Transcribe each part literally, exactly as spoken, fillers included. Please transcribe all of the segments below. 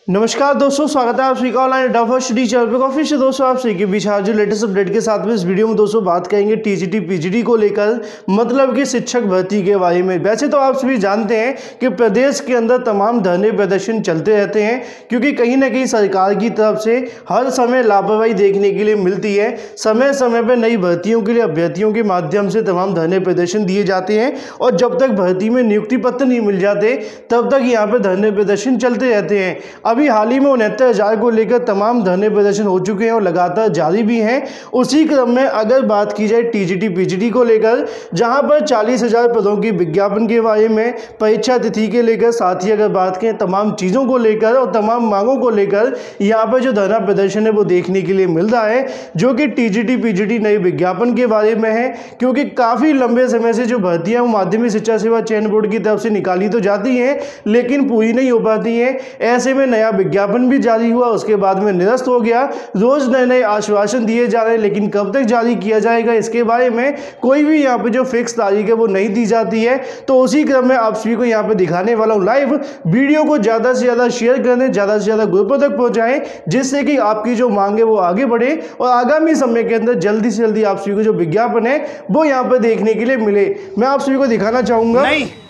नमस्कार दोस्तों, स्वागत है आप सभी का ऑनलाइन डॉक्टर स्टडी चैनल पे। काफी से दोस्तों आप सभी के बीच आज जो लेटेस्ट अपडेट के साथ में इस वीडियो में दोस्तों बात करेंगे टीजीटी पीजीटी को लेकर, मतलब कि शिक्षक भर्ती के बारे में। वैसे तो आप सभी जानते हैं कि प्रदेश के अंदर तमाम धरने प्रदर्शन चलते रहते हैं, क्योंकि कहीं ना कहीं सरकार की तरफ से हर समय लापरवाही देखने के लिए मिलती है। समय समय पर नई भर्तियों के लिए अभ्यर्थियों के माध्यम से तमाम धरने प्रदर्शन दिए जाते हैं, और जब तक भर्ती में नियुक्ति पत्र नहीं मिल जाते तब तक यहाँ पर धरने प्रदर्शन चलते रहते हैं। अभी हाल ही में उनहत्तर हजार को लेकर तमाम धरने प्रदर्शन हो चुके हैं और लगातार जारी भी हैं। उसी क्रम में अगर बात की जाए टीजीटी पीजीटी को लेकर, जहां पर चालीस हजार पदों की विज्ञापन के बारे में, परीक्षा तिथि के लेकर, साथ ही अगर बात करें तमाम चीज़ों को लेकर और तमाम मांगों को लेकर, यहाँ पर जो धरना प्रदर्शन है वो देखने के लिए मिल रहा है, जो कि टीजीटी पीजीटी नए विज्ञापन के बारे में है। क्योंकि काफ़ी लंबे समय से जो भर्तियाँ माध्यमिक शिक्षा सेवा चयन बोर्ड की तरफ से निकाली तो जाती हैं, लेकिन पूरी नहीं हो पाती हैं। ऐसे में नया विज्ञापन भी जारी हुआ, उसके बाद में निरस्त हो गया। रोज नए नए आश्वासन दिए जा रहे हैं, लेकिन कब तक जारी किया जाएगा इसके बारे में कोई भी यहाँ पे जो फिक्स तारीख है वो नहीं दी जाती है। तो उसी क्रम में आप सभी को यहाँ पे दिखाने वाला हूँ लाइव। वीडियो को ज़्यादा से ज़्यादा शेयर करें, ज़्यादा से ज़्यादा ग्रुपों तक पहुँचाएं, जिससे कि आपकी जो मांग है वो आगे बढ़े और आगामी समय के अंदर जल्दी से जल्दी आप सभी को जो विज्ञापन है वो यहाँ पर देखने के लिए मिले। मैं आप सभी को दिखाना चाहूँगा।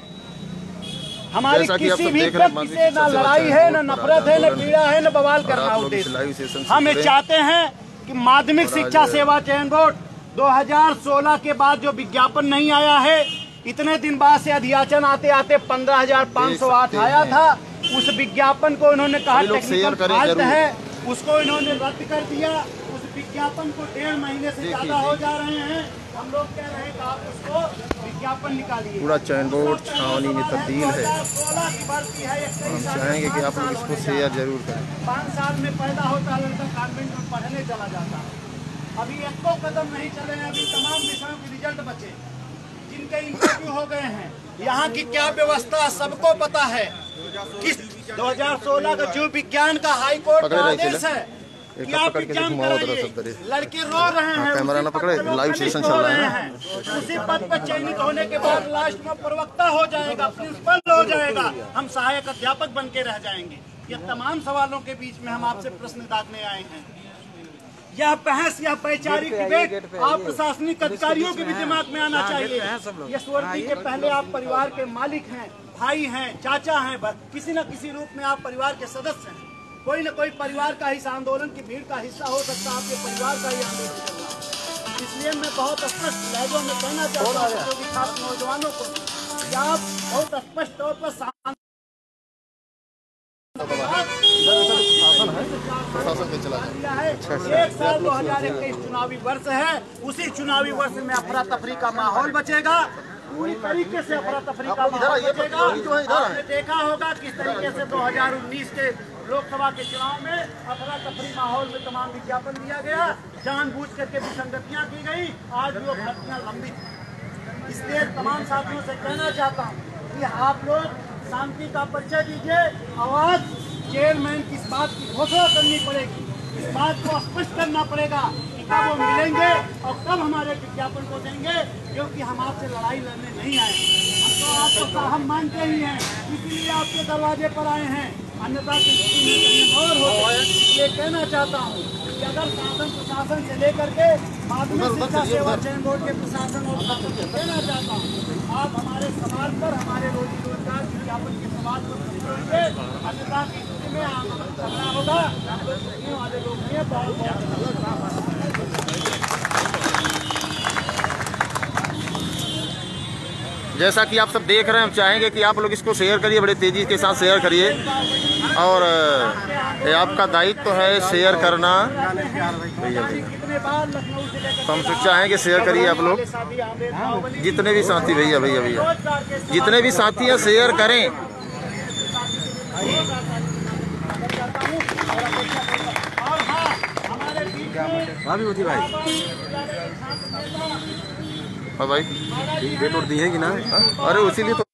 हमारी किसी भी व्यक्ति से ना लड़ाई है, ना नफरत है, ना पीड़ा है, ना बवाल करना उद्देश्य। हम ये चाहते हैं कि माध्यमिक शिक्षा सेवा चयन बोर्ड दो हज़ार सोलह के बाद जो विज्ञापन नहीं आया है, इतने दिन बाद से अधियाचन आते आते पंद्रह हजार पाँच सौ आठ आया था। उस विज्ञापन को इन्होंने कहा टेक्निकल फॉल्ट है, उसको इन्होंने रद्द कर दिया। उस विज्ञापन को डेढ़ महीने से ज्यादा हो जा रहे हैं। हम लोग कह रहे हैं कि आप उसको विज्ञापन निकालिए। पूरा चयन बोर्ड छावनी में तब्दील है। हम चाहेंगे कि आप लोग इसको शेयर जरूर करें। पाँच साल में पैदा होता है लड़का, कॉन्वेंट में पढ़ने चला जाता है। अभी एक तो कदम नहीं चले हैं, अभी तमाम विषयों के रिजल्ट बचे, जिनके इंटरव्यू हो गए हैं। यहाँ की क्या व्यवस्था सबको पता है। किस दो हज़ार सोलह का जीव विज्ञान का हाई कोर्ट का आदेश है कि आप एग्जाम कराइए। लड़के रो रहे हैं, कैमरा ना पकड़े, लाइव सेशन चल रहा है। उसी पद पर चयनित होने के बाद लास्ट में प्रवक्ता हो जाएगा, प्रिंसिपल हो जाएगा, हम सहायक अध्यापक बन के रह जाएंगे। ये तमाम सवालों के बीच में हम आपसे प्रश्न दागने आए हैं। यह बहस, यह वैचारिक डिबेट आप प्रशासनिक अधिकारियों के भी दिमाग में आना चाहिए। ये स्वर्गीय के पहले आप परिवार के मालिक हैं, भाई हैं, चाचा हैं, किसी न किसी रूप में आप परिवार के सदस्य हैं। कोई न कोई परिवार का इस आंदोलन की भीड़ का हिस्सा हो सकता है, आपके परिवार का ही आंदोलन चल रहा है। इसलिए मैं बहुत स्पष्ट लहजों में कहना चाहता हूँ जो भी खास नौजवानों को, कि आप बहुत स्पष्ट तौर पर एक साल दो हजार इक्कीस चुनावी वर्ष है। उसी चुनावी वर्ष में अफरा तफरी का माहौल बचेगा, पूरी तरीके से अफरा तफरी का माहौल बचेगा। आपने देखा होगा किस तरीके से दो हज़ार उन्नीस के लोकसभा के चुनाव में अफरा तफरी माहौल में तमाम विज्ञापन दिया गया, जानबूझ करके विसंगतियां की गई, आज वो भर्तियां लंबित। इसलिए तमाम साथियों से कहना चाहता हूँ कि आप लोग शांति का परिचय दीजिए। आवाज चेयरमैन की इस बात की घोषणा करनी पड़ेगी, इस बात को स्पष्ट करना पड़ेगा कि कब वो मिलेंगे और कब हमारे विज्ञापन को देंगे, क्योंकि हम आपसे लड़ाई लड़ने नहीं आए। हम तो आपको हम मानते ही हैं, इसीलिए आपके दरवाजे पर आए हैं, अन्यथा की स्थिति में कहीं और हो। इसलिए कहना चाहता हूँ कि अगर शासन प्रशासन से लेकर के माध्यमिक शिक्षा सेवा चयन बोर्ड के प्रशासन और शासन से कहना चाहता हूँ, आप हमारे समाज पर, हमारे रोजी रोजगार विज्ञापन के समाज पर होंगे, अन्यथा की स्थिति में आंदोलन करना होगा। वाले लोग नहीं है, बहुत बहुत जैसा कि आप सब देख रहे हैं, हम चाहेंगे कि आप लोग इसको शेयर करिए, बड़े तेजी के साथ शेयर करिए। और ये आपका दायित्व तो है शेयर करना। तो हम सब चाहेंगे शेयर करिए आप लोग, जितने भी साथी भैया भैया भैया जितने भी साथी हैं शेयर करें। भाभी होती भाई हाँ भाई डेट और दी है कि ना? अरे उसीलिए तो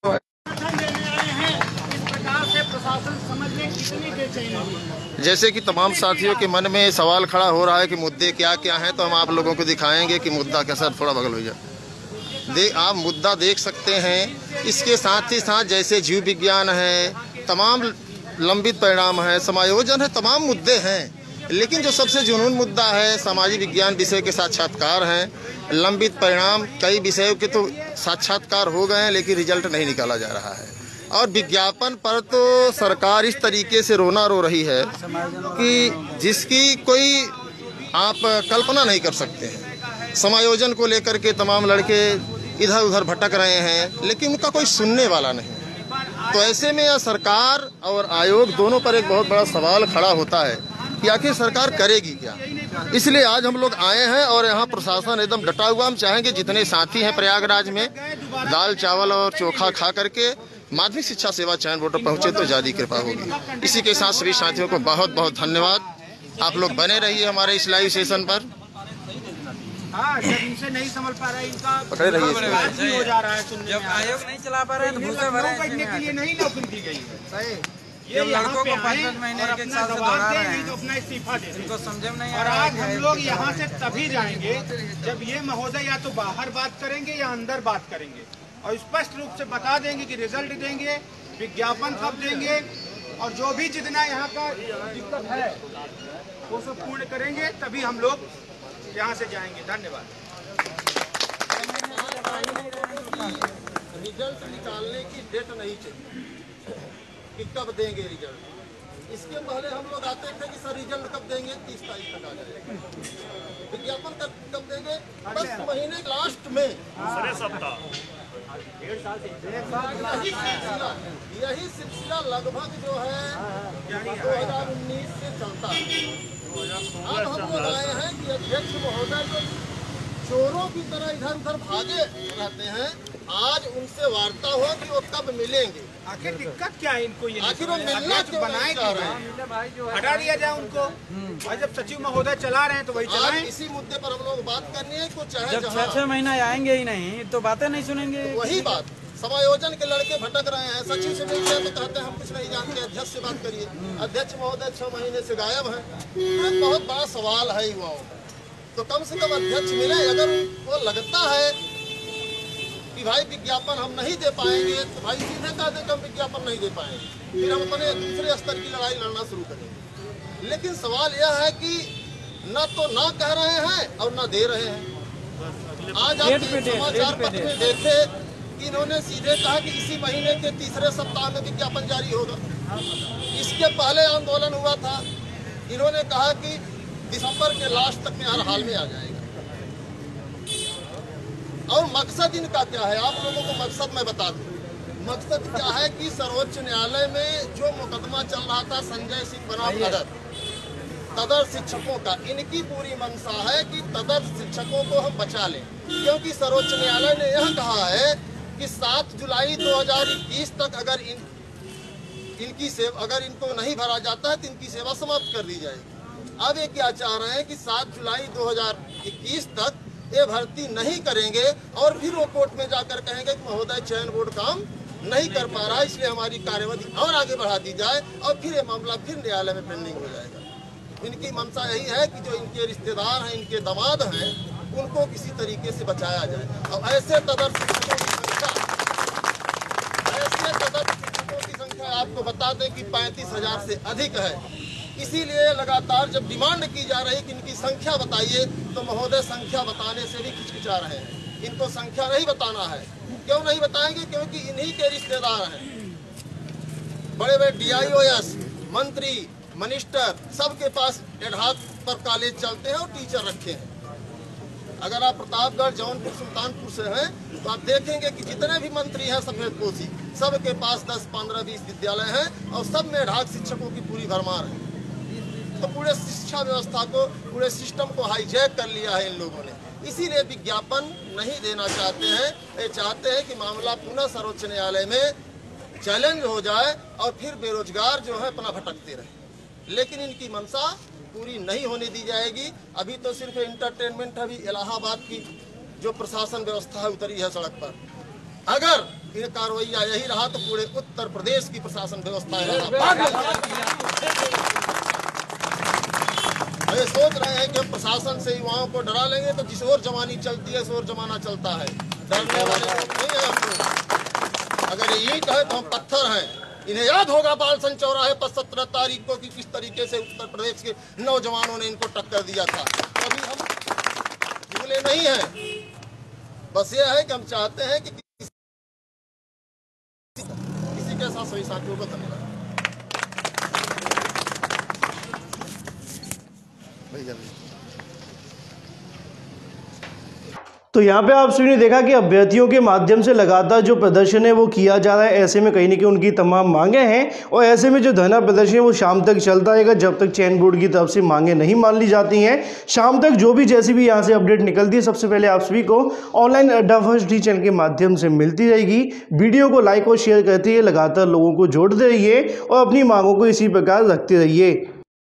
जैसे कि तमाम साथियों के मन में सवाल खड़ा हो रहा है कि मुद्दे क्या क्या हैं, तो हम आप लोगों को दिखाएंगे कि मुद्दा कैसा। थोड़ा बगल हो जाए, दे आप मुद्दा देख सकते हैं। इसके साथ ही साथ जैसे जीव विज्ञान है, तमाम लंबित परिणाम है, समायोजन है, तमाम मुद्दे हैं। लेकिन जो सबसे जुनून मुद्दा है सामाजिक विज्ञान विषय के साक्षात्कार हैं। लंबित परिणाम, कई विषयों के तो साक्षात्कार हो गए हैं लेकिन रिजल्ट नहीं निकाला जा रहा है। और विज्ञापन पर तो सरकार इस तरीके से रोना रो रही है कि जिसकी कोई आप कल्पना नहीं कर सकते हैं। समायोजन को लेकर के तमाम लड़के इधर उधर भटक रहे हैं लेकिन उनका कोई सुनने वाला नहीं। तो ऐसे में यह सरकार और आयोग दोनों पर एक बहुत बड़ा सवाल खड़ा होता है कि आखिर सरकार करेगी क्या। इसलिए आज हम लोग आए हैं और यहाँ प्रशासन एकदम डटा हुआ। हम चाहेंगे जितने साथी हैं प्रयागराज में दाल चावल और चोखा खा करके माध्यमिक शिक्षा सेवा चयन बोर्ड पर पहुँचे तो ज़्यादा कृपा होगी। इसी के साथ सभी साथियों को बहुत बहुत धन्यवाद। आप लोग बने रहिए हमारे इस लाइव सेशन पर। हाँ, जब इनसे नहीं समझ पा रहा है, इनका पकड़े रहिए। हो जा रहा है सुनने जब आयोग नहीं चला पा रहे हैं तो भूसे भरे हैं। करने के लिए नहीं नौकरी दी गई है। सही। जब लड़कों को पाँच पाँच महीने एक एक साल से दौड़ा रहे हैं तो अपना इस्तीफा दे इनको समझ में नहीं आ और रहा आज हम लोग यहाँ से तभी जाएंगे जब ये महोदय या तो बाहर बात करेंगे या अंदर बात करेंगे और स्पष्ट रूप से बता देंगे कि रिजल्ट देंगे, विज्ञापन कब देंगे और जो भी जितना यहाँ का दिक्कत है वो सब पूर्ण करेंगे, तभी हम लोग यहाँ से जाएंगे। धन्यवाद। रिजल्ट निकालने की डेट नहीं चाहिए कि कब देंगे रिजल्ट। इसके पहले हम लोग आते थे कि सर रिजल्ट कब देंगे, तीस तारीख तक आ जाएगा। विज्ञापन कब कब देंगे, बस महीने लास्ट में यही सिलसिला यही सिलसिला लगभग जो है दो हजार उन्नीस से चलता है। अब हम लोग आए हैं कि अध्यक्ष महोदय जो चोरों की तरह इधर उधर भागे रहते हैं, आज उनसे वार्ता हो कि वो कब मिलेंगे। आखिर दिक्कत क्या है इनको, ये आखिर वो मिलना क्यों बनाए नहीं चाह रहे हैं? हटा दिया जाए उनको। और जब सचिव महोदय चला रहे हैं तो वही आज चलाएं। इसी मुद्दे पर हम लोग बात करनी है कि चाहे जब छह जहाँ छह महीना आएंगे ही नहीं तो बातें नहीं सुनेंगे। वही बात, समायोजन के लड़के भटक रहे हैं। सचिव से मिलते हैं तो कहते हैं हम कुछ नहीं जानते, अध्यक्ष से बात करिए। अध्यक्ष महोदय छह महीने से गायब हैं। एक बहुत बड़ा सवाल है युवाओं का। तो कम से कम अध्यक्ष मिले। अगर वो लगता है कि भाई विज्ञापन हम नहीं दे पाएंगे तो भाई सीधे कह दे कि हम विज्ञापन नहीं दे पाएंगे, फिर हम अपने दूसरे स्तर की लड़ाई लड़ना शुरू करेंगे। लेकिन सवाल यह है कि न तो ना कह रहे हैं और न दे रहे हैं। आज आप समाचार पत्र में देखे कि इन्होंने सीधे कहा कि इसी महीने के तीसरे सप्ताह में विज्ञापन जारी होगा। इसके पहले आंदोलन हुआ था, इन्होंने कहा कि दिसंबर के लास्ट तक में हर हाल में आ जाएगा। और मकसद इनका क्या है, आप लोगों को मकसद मैं बता दूं। मकसद क्या है कि सर्वोच्च न्यायालय में जो मुकदमा चल रहा था संजय सिंह बनाम तदर तदर शिक्षकों का, इनकी पूरी मंशा है कि तदर शिक्षकों को हम बचा लें। क्योंकि सर्वोच्च न्यायालय ने यह कहा है कि सात जुलाई दो हजार इक्कीस तक अगर इन इनकी सेवा अगर इनको नहीं भरा जाता है तो इनकी सेवा समाप्त कर दी जाएगी। अब ये क्या चाह रहे हैं कि सात जुलाई दो हजार इक्कीस तक ये भर्ती नहीं करेंगे और फिर वो कोर्ट में जाकर कहेंगे कि महोदय चयन बोर्ड काम नहीं कर पा रहा है, इसलिए हमारी कार्यवाही और आगे बढ़ा दी जाए और फिर ये मामला फिर न्यायालय में पेंडिंग हो जाएगा। इनकी मंशा यही है कि जो इनके रिश्तेदार हैं, इनके दामाद हैं, उनको किसी तरीके से बचाया जाए। और ऐसे तदर शिक्षकों की संख्या ऐसे तदर शिक्षकों की संख्या आपको बता दें कि पैंतीस हजार से अधिक है। इसीलिए लगातार जब डिमांड की जा रही कि इनकी संख्या बताइए तो महोदय संख्या बताने से भी खिचखिचा रहे हैं। इनको संख्या नहीं बताना है। क्यों नहीं बताएंगे? क्योंकि इन्हीं के रिश्तेदार हैं। बड़े बड़े डी आई ओ एस, मंत्री, मिनिस्टर, सबके पास एडहाक पर कॉलेज चलते हैं और टीचर रखे हैं। अगर आप प्रतापगढ़, जौनपुर, सुल्तानपुर से हैं तो आप देखेंगे कि जितने भी मंत्री हैं सफेद पोशी, सबके पास दस पंद्रह बीस विद्यालय हैं और सब में एडहाक शिक्षकों की पूरी भरमार है। तो पूरे शिक्षा व्यवस्था को, पूरे सिस्टम को हाईजैक कर लिया है इन लोगों ने। इसीलिए विज्ञापन नहीं देना चाहते हैं। ये चाहते हैं कि मामला पुनः सर्वोच्च न्यायालय में चैलेंज हो जाए और फिर बेरोजगार जो है अपना भटकते रहे। लेकिन इनकी मंशा पूरी नहीं होने दी जाएगी। अभी तो सिर्फ इंटरटेनमेंट है। अभी इलाहाबाद की जो प्रशासन व्यवस्था है उतरी है सड़क पर। अगर ये कार्रवाई यही रहा तो पूरे उत्तर प्रदेश की प्रशासन व्यवस्था ये सोच रहे हैं कि हम प्रशासन से युवाओं को डरा लेंगे तो जिस ओर जवानी चलती है उस ओर जमाना चलता है। डरने वाले लोग नहीं है हम लोग। अगर ये ईंट है तो हम पत्थर हैं। इन्हें याद होगा बालसन चौराहे पर सत्रह तारीख को कि किस तरीके से उत्तर प्रदेश के नौजवानों ने इनको टक्कर दिया था। अभी हम भूले नहीं हैं। बस ये है कि हम चाहते हैं कि किसी, किसी के साथ सही साथियों को धन्यवाद भैया। तो यहाँ पे आप सभी ने देखा कि अभ्यर्थियों के माध्यम से लगातार जो प्रदर्शन है वो किया जा रहा है। ऐसे में कहीं ना कहीं उनकी तमाम मांगे हैं और ऐसे में जो धरना प्रदर्शन है वो शाम तक चलता रहेगा जब तक चयन बोर्ड की तरफ से मांगे नहीं मान ली जाती हैं। शाम तक जो भी जैसी भी यहाँ से अपडेट निकलती है सबसे पहले आप सभी को ऑनलाइन अड्डा फर्स्ट डी चैनल के माध्यम से मिलती रहेगी। वीडियो को लाइक और शेयर करते हुए लगातार लोगों को जोड़ते रहिए और अपनी मांगों को इसी प्रकार रखते रहिए।